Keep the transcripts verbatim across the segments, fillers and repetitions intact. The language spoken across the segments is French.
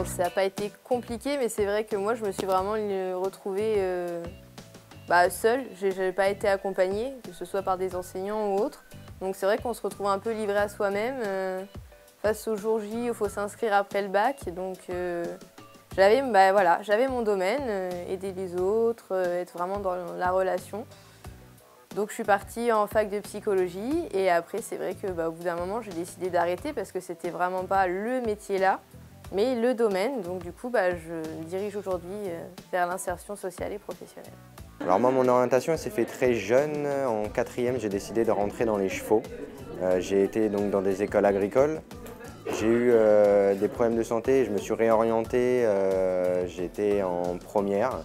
bon, ça n'a pas été compliqué, mais c'est vrai que moi, je me suis vraiment retrouvée euh, bah, seule. Je n'avais pas été accompagnée, que ce soit par des enseignants ou autres. Donc c'est vrai qu'on se retrouve un peu livré à soi-même. Euh, face au jour J, il faut s'inscrire après le bac. Donc euh, j'avais bah, voilà, j'avais mon domaine, euh, aider les autres, euh, être vraiment dans la relation. Donc je suis partie en fac de psychologie et après c'est vrai que bah, au bout d'un moment j'ai décidé d'arrêter parce que c'était vraiment pas le métier là, mais le domaine. Donc du coup bah, je me dirige aujourd'hui vers l'insertion sociale et professionnelle. Alors moi mon orientation s'est fait très jeune. En quatrième j'ai décidé de rentrer dans les chevaux. Euh, j'ai été donc dans des écoles agricoles. J'ai eu euh, des problèmes de santé, je me suis réorienté, euh, j'étais en première.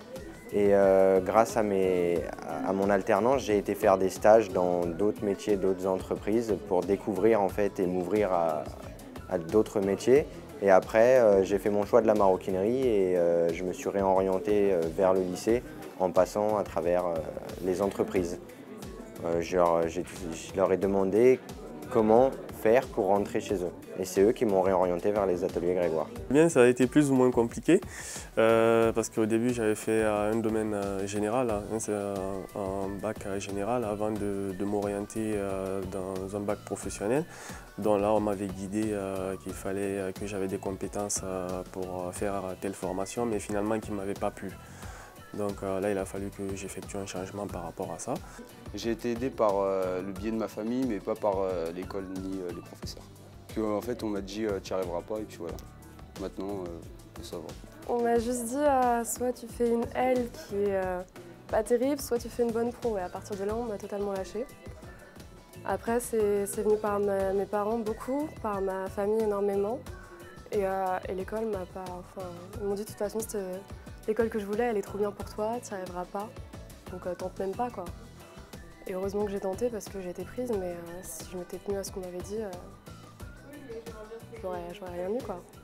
Et euh, grâce à, mes, à mon alternance, j'ai été faire des stages dans d'autres métiers, d'autres entreprises pour découvrir en fait et m'ouvrir à, à d'autres métiers. Et après, euh, j'ai fait mon choix de la maroquinerie et euh, je me suis réorienté euh, vers le lycée en passant à travers euh, les entreprises. Euh, je, leur, je leur ai demandé comment faire pour rentrer chez eux. Et c'est eux qui m'ont réorienté vers les ateliers Grégoire. Bien, ça a été plus ou moins compliqué euh, parce qu'au début j'avais fait un domaine euh, général, hein, un bac général avant de, de m'orienter euh, dans un bac professionnel. Donc là on m'avait guidé euh, qu'il fallait que j'avais des compétences euh, pour faire telle formation, mais finalement qui ne m'avait pas plu. Donc euh, là, il a fallu que j'effectue un changement par rapport à ça. J'ai été aidé par euh, le biais de ma famille, mais pas par euh, l'école ni euh, les professeurs. Puis, euh, en fait, on m'a dit euh, tu n'y arriveras pas, et puis voilà. Maintenant, euh, ça va. On m'a juste dit euh, soit tu fais une L qui est euh, pas terrible, soit tu fais une bonne pro. Et à partir de là, on m'a totalement lâché. Après, c'est venu par ma, mes parents beaucoup, par ma famille énormément. Et, euh, et l'école m'a pas. Enfin, ils m'ont dit de toute façon, l'école que je voulais, elle est trop bien pour toi, tu n'y arriveras pas. Donc euh, tente même pas quoi. Et heureusement que j'ai tenté parce que j'ai été prise, mais euh, si je m'étais tenue à ce qu'on m'avait dit, euh, j'aurais rien eu quoi.